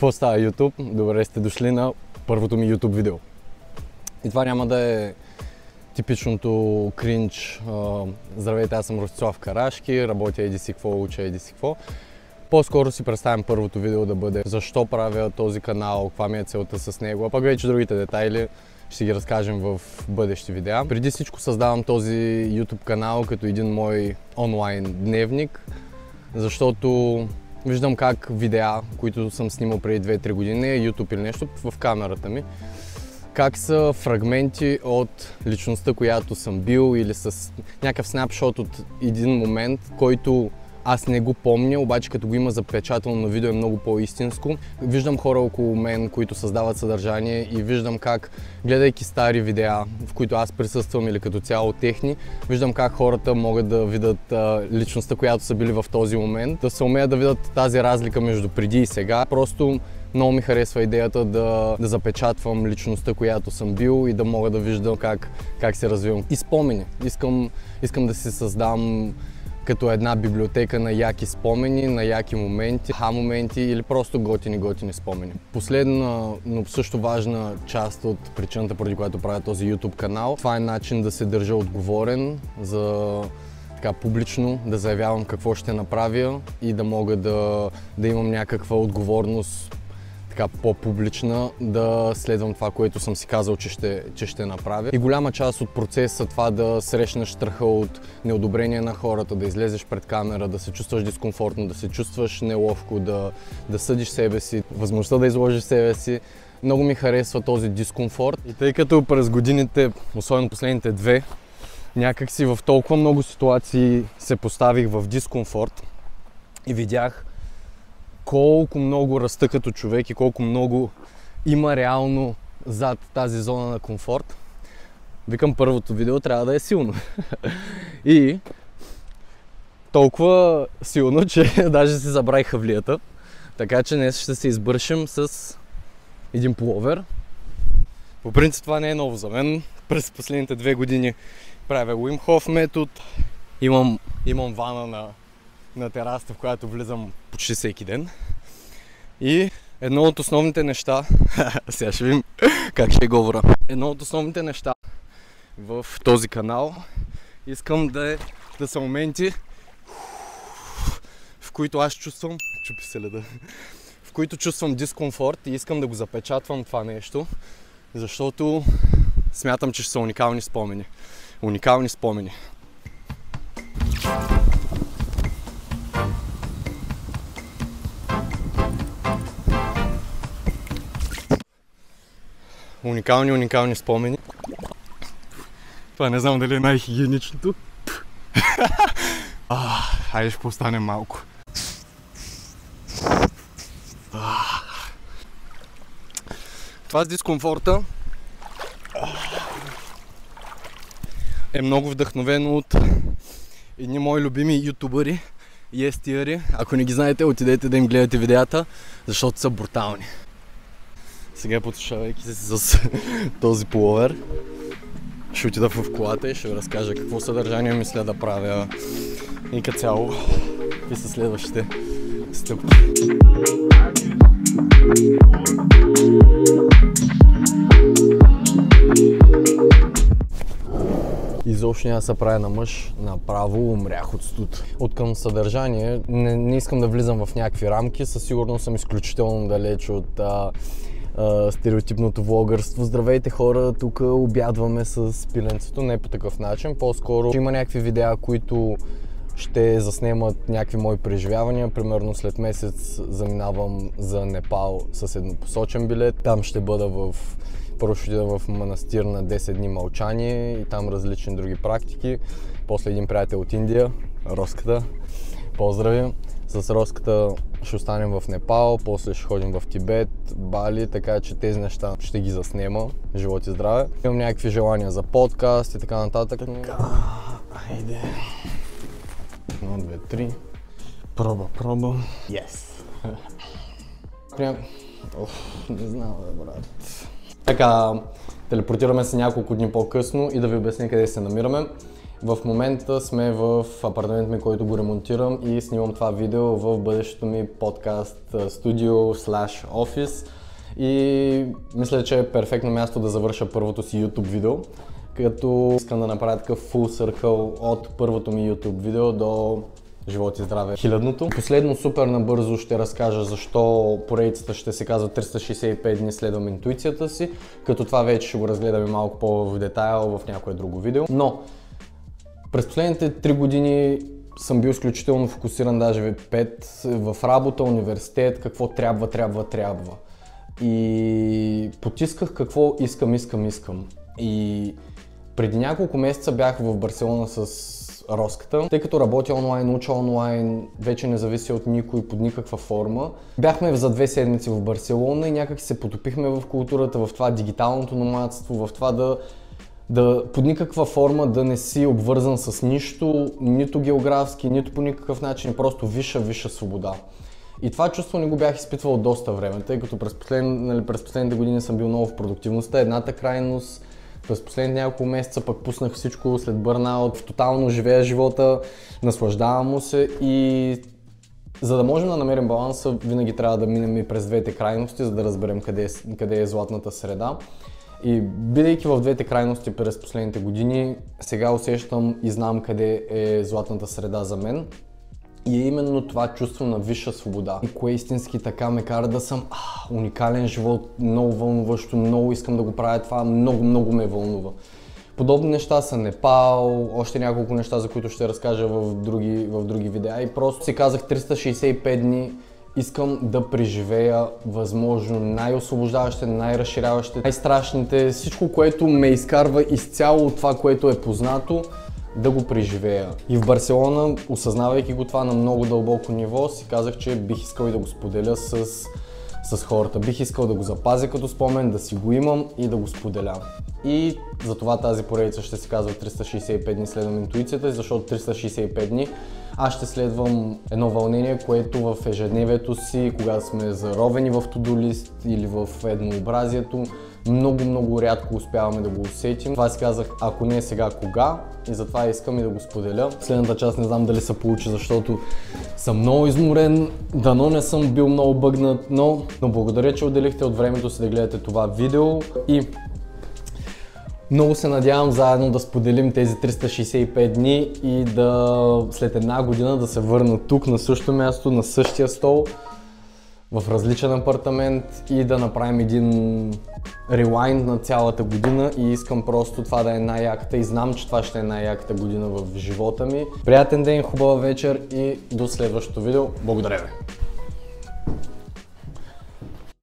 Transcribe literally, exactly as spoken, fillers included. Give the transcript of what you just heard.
Какво става YouTube? Добре сте дошли на първото ми YouTube видео. И това няма да е типичното кринч. Здравейте, аз съм Ростислав Карашки, работя еди си какво, уча еди си какво. По-скоро си представям първото видео да бъде защо правя този канал, каква ми е целта с него, а пък вече другите детайли ще ги разкажем в бъдещи видеа. Преди всичко създавам този YouTube канал като един мой онлайн дневник, защото виждам как видеа, които съм снимал преди две-три години, не е YouTube или нещо, в камерата ми, как са фрагменти от личността, която съм бил, или с някакъв снапшот от един момент, който аз не го помня, обаче като го има запечатано на видео е много по-истинско. Виждам хора около мен, които създават съдържание и виждам как, гледайки стари видеа, в които аз присъствам или като цяло техни, виждам как хората могат да видят а, личността, която са били в този момент, да се умеят да видят тази разлика между преди и сега. Просто много ми харесва идеята да, да запечатвам личността, която съм бил и да мога да виждам как, как се развивам. И спомени. Искам, искам да си създам като една библиотека на яки спомени, на яки моменти, ха моменти или просто готини-готини спомени. Последна, но също важна част от причината, поради която правя този YouTube канал, това е начин да се държа отговорен за така публично, да заявявам какво ще направя и да мога да, да имам някаква отговорност така по-публична, да следвам това, което съм си казал, че ще, че ще направя. И голяма част от процеса това да срещнеш страха от неодобрение на хората, да излезеш пред камера, да се чувстваш дискомфортно, да се чувстваш неловко, да, да съдиш себе си, възможността да изложиш себе си. Много ми харесва този дискомфорт. И тъй като през годините, особено последните две, някак си в толкова много ситуации се поставих в дискомфорт и видях колко много расте като човек и колко много има реално зад тази зона на комфорт. Викам, първото видео трябва да е силно. И толкова силно, че даже си забравих хавлията. Така че днес ще се избършим с един пуловер. По принцип това не е ново за мен. През последните две години правя Wim Hof метод. Имам, имам вана на на терасата, в която влизам почти всеки ден. И едно от основните неща, сега ще видим как ще говоря, едно от основните неща в този канал искам да, е, да са моменти, в които аз чувствам, чупи се леда, в които чувствам дискомфорт и искам да го запечатвам това нещо, защото смятам, че ще са уникални спомени. Уникални спомени. Уникални, уникални спомени. Това не знам дали е най-хигиеничното. Хайде ще постанем малко. Това с дискомфорта е много вдъхновено от едни мои любими ютубъри и естиъри. Ако не ги знаете, отидете да им гледате видеята, защото са брутални. Сега, потушавайки се с този пуловер, ще отида в колата и ще ви разкажа какво съдържание мисля да правя и като цяло какви са следващите стъпки. Изобщо няма да се правя на мъж, направо умрях от студ. От към съдържание не, не искам да влизам в някакви рамки, със сигурност съм изключително далеч от а, а, стереотипното влогърство. Здравейте хора, тук обядваме с пиленцето, не по такъв начин, по-скоро има някакви видеа, които ще заснемат някакви мои преживявания. Примерно след месец заминавам за Непал с еднопосочен билет. Там ще бъда в Първо ще отида в манастир на десет дни мълчание и там различни други практики. После един приятел от Индия, Роската, поздрави. С Роската ще останем в Непал, после ще ходим в Тибет, Бали, така че тези неща ще ги заснема. Живот и здраве. Имам някакви желания за подкаст и така нататък. Така, айде. Едно, две, три. Проба, проба. Yes! Прям... Оф, не знам, бе, брат. Така, телепортираме се няколко дни по-късно и да ви обясня къде се намираме. В момента сме в апартамент ми, който го ремонтирам и снимам това видео в бъдещето ми подкаст студио слаш офис. И мисля, че е перфектно място да завърша първото си YouTube видео, като искам да направя такъв full circle от първото ми YouTube видео до живот и здраве хилядното. Последно супер набързо ще разкажа защо поредицата ще се казва триста шейсет и пет дни следвам интуицията си, като това вече ще го разгледаме малко по-в детайл в някое друго видео. Но през последните три години съм бил изключително фокусиран, даже пет, в работа, университет, какво трябва, трябва, трябва. И потисках какво искам, искам, искам. И преди няколко месеца бях в Барселона с Роската. Тъй като работя онлайн, уча онлайн, вече не зависи от никой под никаква форма. Бяхме за две седмици в Барселона и някак се потопихме в културата, в това дигиталното номадство, в това да, да под никаква форма да не си обвързан с нищо, нито географски, нито по никакъв начин, просто висша, висша свобода. И това чувство не го бях изпитвал доста време, тъй като през, послед, нали, през последните години съм бил много в продуктивността, едната крайност. През последните няколко месеца пък пуснах всичко след бърнаут, тотално живея живота, наслаждавам му се и за да можем да намерим баланса, винаги трябва да минем и през двете крайности, за да разберем къде е, къде е златната среда. И бидейки в двете крайности през последните години, сега усещам и знам къде е златната среда за мен. И е именно това чувство на висша свобода. И кое истински така ме кара да съм а, уникален живот, много вълнуващо, много искам да го правя това, много, много ме вълнува. Подобни неща са Непал, още няколко неща, за които ще разкажа в други, в други видеа. И просто си казах триста шейсет и пет дни, искам да преживея възможно най-освобождаващите, най-разширяващите, най-страшните, всичко, което ме изкарва изцяло от това, което е познато, да го преживея. И в Барселона, осъзнавайки го това на много дълбоко ниво, си казах, че бих искал и да го споделя с, с хората. Бих искал да го запазя като спомен, да си го имам и да го споделя. И затова тази поредица ще се казва триста шейсет и пет дни следвам интуицията, защото триста шейсет и пет дни аз ще следвам едно вълнение, което в ежедневието си, когато сме заровени в to-do list или в еднообразието, много, много рядко успяваме да го усетим. Това си казах, ако не е сега, кога? И затова искам и да го споделя. Следната част не знам дали се получи, защото съм много изморен, дано не съм бил много бъгнат, но, но благодаря, че отделихте от времето си да гледате това видео и много се надявам заедно да споделим тези триста шейсет и пет дни и да след една година да се върна тук на същото място, на същия стол, в различен апартамент и да направим един релайнд на цялата година и искам просто това да е най-яката и знам, че това ще е най-яката година в живота ми. Приятен ден, хубава вечер и до следващото видео. Благодаря ви!